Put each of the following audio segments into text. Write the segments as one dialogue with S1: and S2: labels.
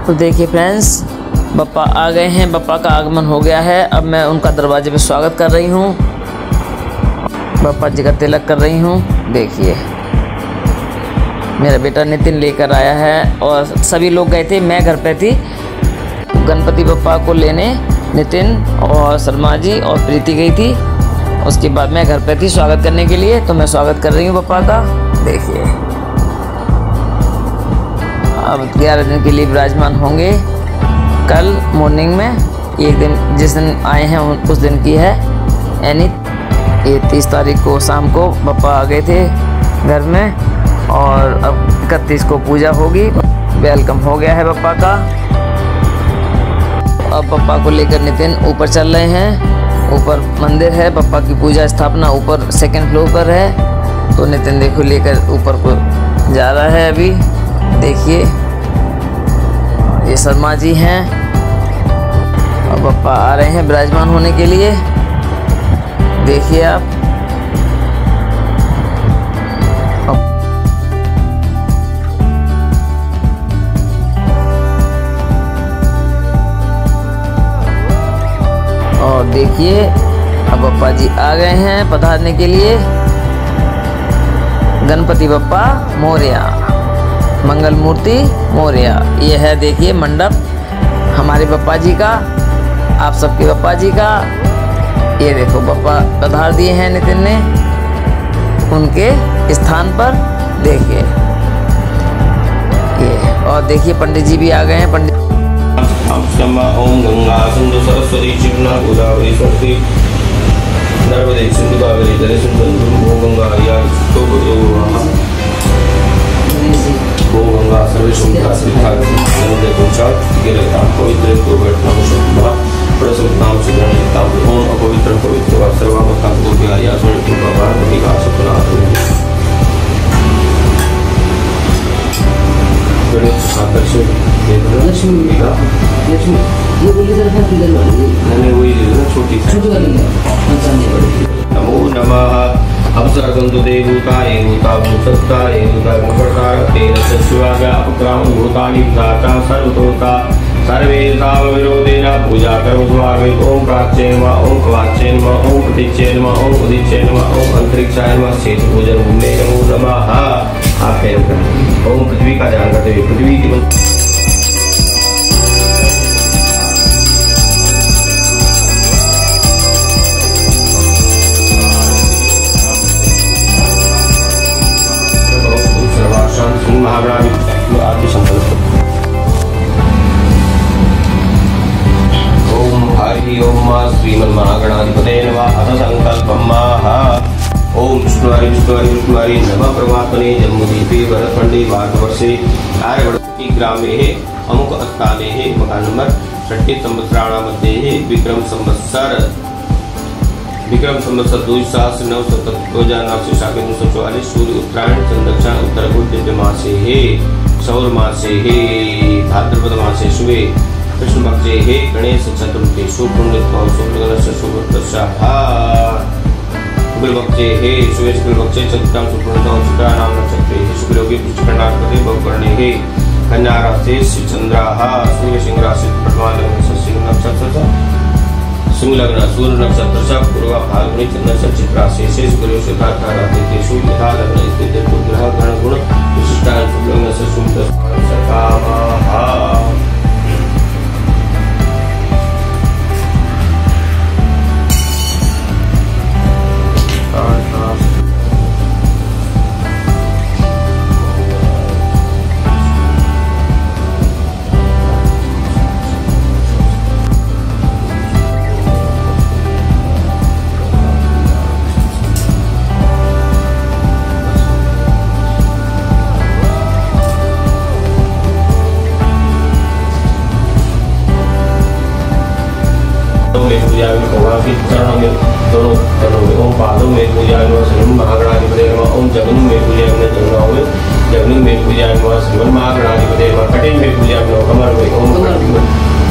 S1: तो देखिए फ्रेंड्स, बप्पा आ गए हैं, बप्पा का आगमन हो गया है। अब मैं उनका दरवाजे पे स्वागत कर रही हूँ, बप्पा जी का तिलक कर रही हूँ। देखिए मेरा बेटा नितिन लेकर आया है और सभी लोग गए थे, मैं घर पे थी गणपति बप्पा को लेने। नितिन और शर्मा जी और प्रीति गई थी, उसके बाद मैं घर पे थी स्वागत करने के लिए। तो मैं स्वागत कर रही हूँ बप्पा का। देखिए अब 11 दिन के लिए विराजमान होंगे। कल मॉर्निंग में एक दिन जिस दिन आए हैं उस दिन की है, यानी ये 30 तारीख को शाम को बप्पा आ गए थे घर में और अब 31 को पूजा होगी। वेलकम हो गया है बप्पा का। अब बप्पा को लेकर नितिन ऊपर चल रहे हैं। ऊपर मंदिर है, बप्पा की पूजा स्थापना ऊपर 2nd फ्लोर पर है। तो नितिन देखो लेकर ऊपर को जा रहा है अभी। देखिए ये शर्मा जी हैं और बप्पा आ रहे हैं विराजमान होने के लिए। देखिए आप और देखिए अब बप्पा जी आ गए हैं पधारने के लिए। गणपति बप्पा मोरया, मंगल मूर्ति मोरया। ये है देखिए मंडप हमारे बप्पा जी का, आप सबके बप्पा जी का। ये देखो बप्पा पधार दिए हैं नितिन ने उनके स्थान पर। देखिए ये और देखिए पंडित जी भी आ गए हैं। पंडित
S2: ओम गंगा सिंधु सरस्वती चिन्ना गोदावरी सरस्वती नर्मदे सिंधु कावेरी जले सिंधु गंगा या तो ओ गंगा सर्वेश्वर सिद्धार्थ पूछा गिरता पवित्र तो बैठना शुभ प्रसन्नाम सिद्धांताम ओम अपवित्र पवित्र व सर्वमतां को आया स्वरूप भगवान का सपना गणेश आकर्षण लक्ष्मी का लक्ष्मी ये बोली सर है किधर वाली मैंने वही छोटी छोटी वाली नमो नमः अवसरगंतु देवताय भूताय भूताय तेन शिवाव्यापक्राम भूतानि भूता सर्वतोता सर्वे तावविरोधेन पूजा कर्मद्वारे ओम प्राच्येन वा ओम कवाच्येन वा ओम प्रतीच्येन वा ओम उदिच्येन वा ओम अंतरिक्षाय वा शेष पूजन भूमे नमो नमः। आप कहें ओम पृथ्वी का ध्यान करते हुए पृथ्वी की आदि संकल्प। ओम हरि ओम श्रीमन्महागणाधिपते नमः। अथ संकल्पम् ओम विष्णुवारी विष्णुवारी नमः परमात्मने जन्मदीपे भरतखंडे भारतवर्षे आर्यवर्ती ग्रामे अमुक अस्ताले मकान नंबर 38 संवत्सराणामध्ये विक्रम संवत्सर 2009 सूर्य उत्तरायण चंद्रक्षा उत्तर दिव्य मासे है सौर मासे है भाद्रपद मासे शुभे कृष्ण पक्षे है गणेश चतुर्थी शुभपुण्यत्व शुभगणस्य शुभदशा शुक्लपक्षे है शुभे शुक्लपक्षे चतुर्थां शुभपुण्यत्व शुक्लानां नक्षत्रे शुभयोगे पुष्करणाधिपति भवकर्णे है कन्या राशि चंद्राः सूर्य सिंह राशि प्रथमा लग्न सिंह नक्षत्र सिंह लग्न सूर्य नक्षत्र पूर्व फाल्गुनी चंद्र चित्रा शेष गुरु सिद्धार्थ राशि यथा लग्न स्थित ग्रह गण गुण विशिष्टान शुभ लग्न से शुभ पूजा में भगवान के चरणों में दोनों चरणों में ओम पादों में पूजा में श्रीमन महागणाधिपते नमः। ओम जगन में पूजा में चरणों में जगन में पूजा में श्रीमन महागणाधिपते नमः। कटिन में पूजा में कमर में ओम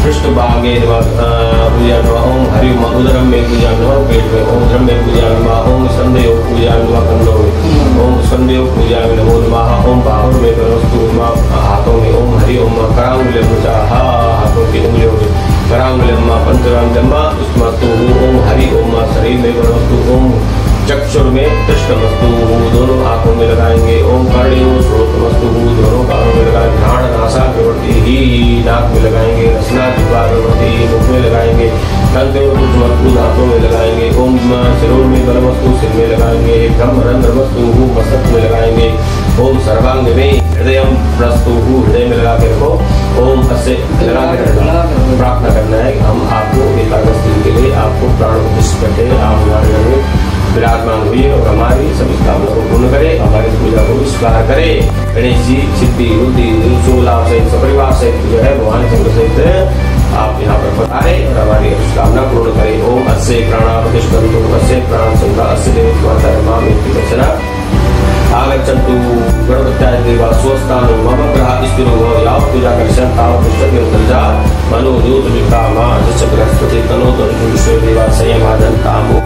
S2: पृष्ठभागे पूजा नमः। ओम हरि ओम उदरम में पूजा नमः, पेट में। ओम उदरम में पूजा नमः। ओम स्कंदयो पूजा नमः, कंधों में। ओम स्कंदयो पूजा नमो नमः। ओम बाहुर में वस्तु हाथों में। ओम हरि ओम करांगुल्यम हाथों की उंगलियों में। करांगुल्यम पंचरांगम स्मस्तु। ओम हरि ओम शरीर में वस्तु। ओम चक्षुर में कृष्णमस्तु, दोनों आंखों में लगाएंगे। ओम कर्णियों श्रोतमस्तु, दोनों कानों में लगाएंगे। घ्राण नासाग्रवर्ती ही नाक में लगाएंगे। रसना जिह्वाग्रवर्ती मुख में लगाएंगे। कंठोर्मस्तु दांतों में लगाएंगे। ओम शिरोर में बलमस्तु सिर में लगाएंगे। ब्रह्मरंध्रमस्तु मस्तक में लगाएंगे। ओम सर्वांग में हृदय प्रस्तु हृदय में लगा के रखो। ओम अस्य लगा के रखना, प्रार्थना करना है। हम आपको एकादश दिन के लिए आपको प्राण प्रतिष्ठित करते हैं। आप हमारे घर में विराजमान हुई और हमारी सभी कामना को पूर्ण करे, हमारी पूजा को स्वीकार करे। गणेश जी सिद्धि बुद्धि शुभ लाभ से सपरिवार से जो है भगवान शंकर सहित आप यहाँ पर पधारे और हमारी कामना पूर्ण करे। ओम अस्य प्राणा प्रतिष्ठन्तु, अस्य प्राण संघा, अस्य देव माता रमा में दर्शना आगच्छन्तु। गणपत्याय देवा स्वस्थानो मम ग्रह स्थिरो भव। यावत् पूजा करिष्यन् तावत् तिष्ठति उत्तरजा मनो ज्योति विकामा जस्य बृहस्पति तनो तनु विश्वे देवा संयमादन्तामो।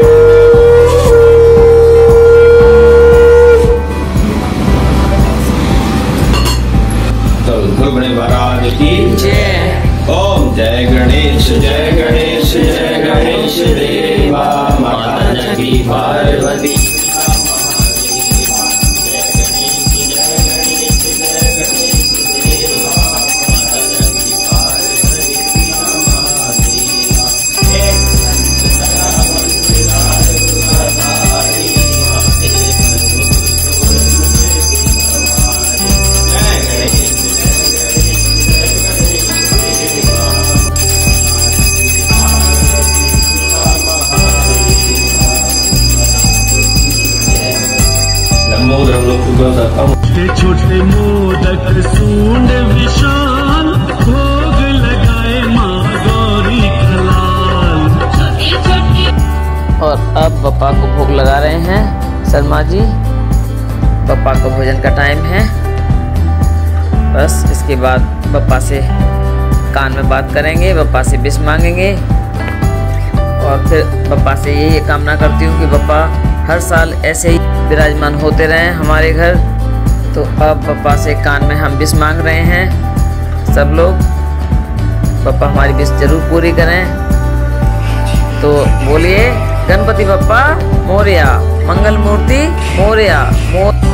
S2: महाराज की जय। ओम जय गणेश जय गणेश जय गणेश देवा माता जानकी पार्वती।
S3: छोटे मोदक सूंड विशाल, भोग लगाए माँ गौरी खलाल।
S1: और अब बप्पा को भोग लगा रहे हैं शर्मा जी। बप्पा का भोजन का टाइम है। बस इसके बाद बप्पा से कान में बात करेंगे, बप्पा से विश मांगेंगे और फिर बप्पा से यही कामना करती हूँ कि बप्पा हर साल ऐसे ही विराजमान होते रहें हमारे घर। तो अब बप्पा से कान में हम विश मांग रहे हैं सब लोग। बप्पा हमारी विश जरूर पूरी करें। तो बोलिए गणपति बप्पा मोरया, मंगल मूर्ति मोरया।